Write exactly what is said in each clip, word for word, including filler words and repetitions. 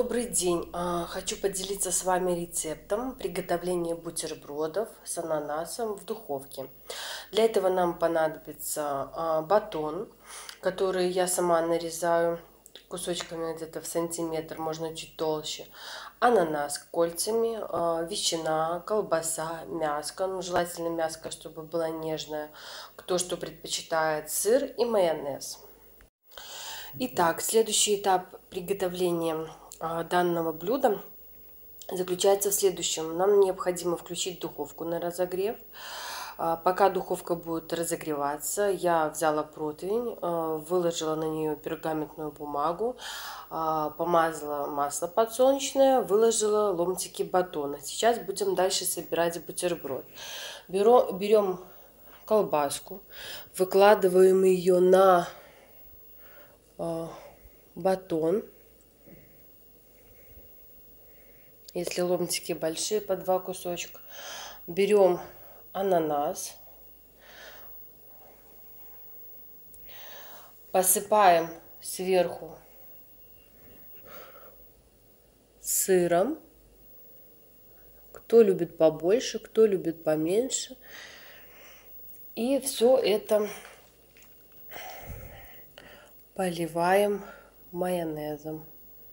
Добрый день! А, Хочу поделиться с вами рецептом приготовления бутербродов с ананасом в духовке. Для этого нам понадобится а, батон, который я сама нарезаю кусочками где-то в сантиметр, можно чуть толще. Ананас кольцами, а, ветчина, колбаса, мяско, ну желательно мяско, чтобы было нежное, кто что предпочитает, сыр и майонез. Итак, следующий этап приготовления а, данного блюда заключается в следующем. Нам необходимо включить духовку на разогрев. А, пока духовка будет разогреваться, я взяла противень, а, выложила на нее пергаментную бумагу, а, помазала масло подсолнечное, выложила ломтики батона. Сейчас будем дальше собирать бутерброд. Беру, берем колбаску, выкладываем ее на батон. Если ломтики большие, по два кусочка. Берем ананас, посыпаем сверху сыром. Кто любит побольше, кто любит поменьше. И все это поливаем майонезом.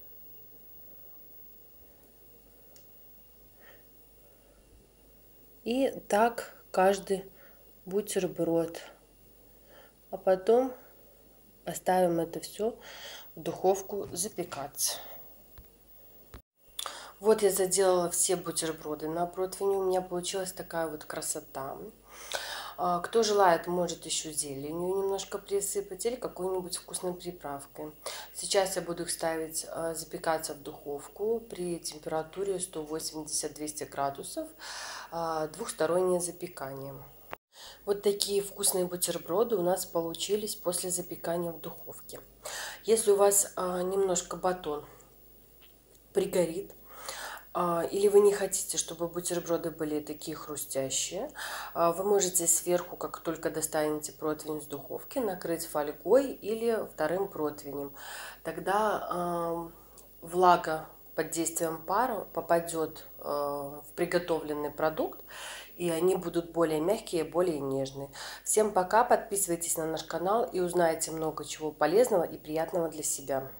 И так каждый бутерброд. А потом оставим это все в духовку запекаться. Вот я заделала все бутерброды на противне. У меня получилась такая вот красота. Кто желает, может еще зеленью немножко присыпать или какой-нибудь вкусной приправкой. Сейчас я буду их ставить запекаться в духовку при температуре сто восемьдесят — двести градусов, двухстороннее запекание. Вот такие вкусные бутерброды у нас получились после запекания в духовке. Если у вас немножко батон пригорит, или вы не хотите, чтобы бутерброды были такие хрустящие, вы можете сверху, как только достанете противень из духовки, накрыть фольгой или вторым противнем. Тогда влага под действием пара попадет в приготовленный продукт, и они будут более мягкие, более нежные. Всем пока, подписывайтесь на наш канал и узнаете много чего полезного и приятного для себя.